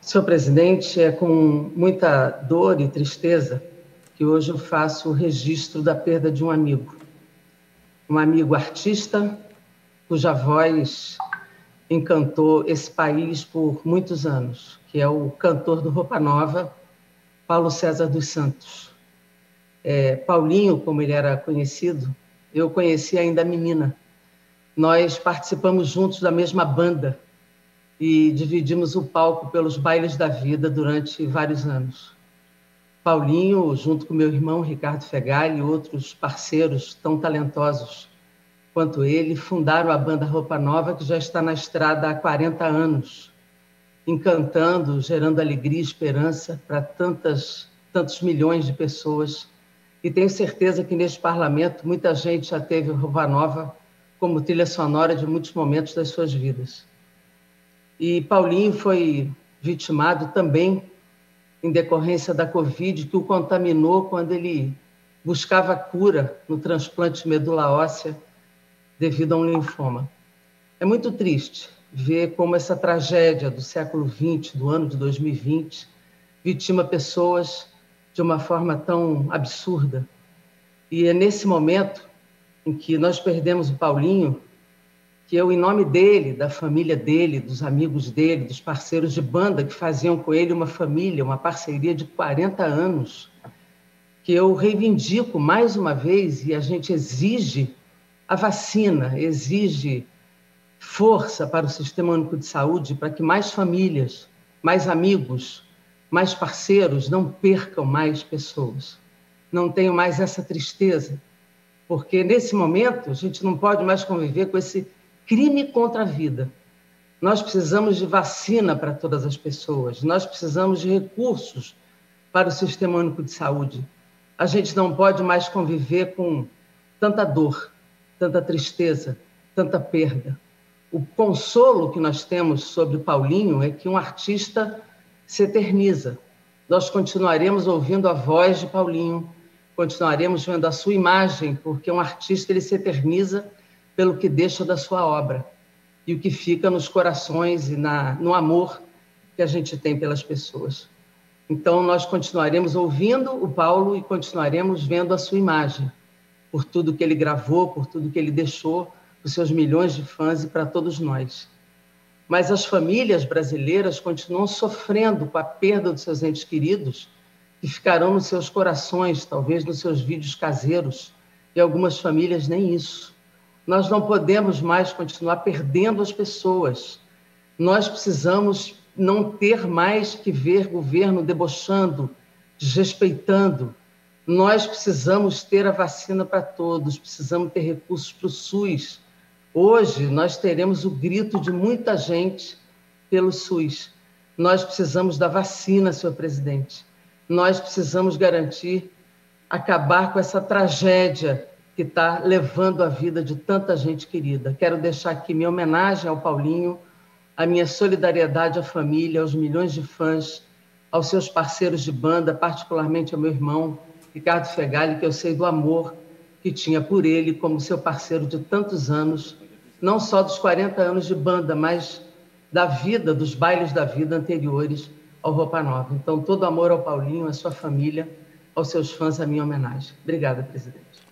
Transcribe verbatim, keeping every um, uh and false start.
Senhor presidente, é com muita dor e tristeza que hoje eu faço o registro da perda de um amigo. Um amigo artista, cuja voz encantou esse país por muitos anos, que é o cantor do Roupa Nova, Paulo César dos Santos. É, Paulinho, como ele era conhecido, eu conheci ainda menina. Nós participamos juntos da mesma banda e dividimos o palco pelos bailes da vida durante vários anos. Paulinho, junto com meu irmão Ricardo Fegali e outros parceiros tão talentosos quanto ele, fundaram a banda Roupa Nova, que já está na estrada há quarenta anos, encantando, gerando alegria e esperança para tantas, tantos milhões de pessoas. E tenho certeza que neste parlamento muita gente já teve Roupa Nova como trilha sonora de muitos momentos das suas vidas. E Paulinho foi vitimado também em decorrência da Covid, que o contaminou quando ele buscava cura no transplante de medula óssea devido a um linfoma. É muito triste ver como essa tragédia do século vinte, do ano de dois mil e vinte, vitima pessoas de uma forma tão absurda. E é nesse momento em que nós perdemos o Paulinho que eu, em nome dele, da família dele, dos amigos dele, dos parceiros de banda que faziam com ele uma família, uma parceria de quarenta anos, que eu reivindico mais uma vez, e a gente exige a vacina, exige força para o Sistema Único de Saúde, para que mais famílias, mais amigos, mais parceiros não percam mais pessoas, não tenham mais essa tristeza, porque nesse momento a gente não pode mais conviver com esse crime contra a vida. Nós precisamos de vacina para todas as pessoas, nós precisamos de recursos para o Sistema Único de Saúde. A gente não pode mais conviver com tanta dor, tanta tristeza, tanta perda. O consolo que nós temos sobre o Paulinho é que um artista se eterniza. Nós continuaremos ouvindo a voz de Paulinho, continuaremos vendo a sua imagem, porque um artista ele se eterniza pelo que deixa da sua obra e o que fica nos corações e na, no amor que a gente tem pelas pessoas. Então, nós continuaremos ouvindo o Paulo e continuaremos vendo a sua imagem, por tudo que ele gravou, por tudo que ele deixou para os seus milhões de fãs e para todos nós. Mas as famílias brasileiras continuam sofrendo com a perda dos seus entes queridos, que ficarão nos seus corações, talvez nos seus vídeos caseiros, e algumas famílias nem isso. Nós não podemos mais continuar perdendo as pessoas. Nós precisamos não ter mais que ver governo debochando, desrespeitando. Nós precisamos ter a vacina para todos, precisamos ter recursos para o SUS. Hoje, nós teremos o grito de muita gente pelo SUS. Nós precisamos da vacina, senhor presidente. Nós precisamos garantir, acabar com essa tragédia que está levando a vida de tanta gente querida. Quero deixar aqui minha homenagem ao Paulinho, a minha solidariedade à família, aos milhões de fãs, aos seus parceiros de banda, particularmente ao meu irmão, Ricardo Fegali, que eu sei do amor que tinha por ele como seu parceiro de tantos anos, não só dos quarenta anos de banda, mas da vida, dos bailes da vida anteriores ao Roupa Nova. Então, todo amor ao Paulinho, à sua família, aos seus fãs, a minha homenagem. Obrigada, presidente.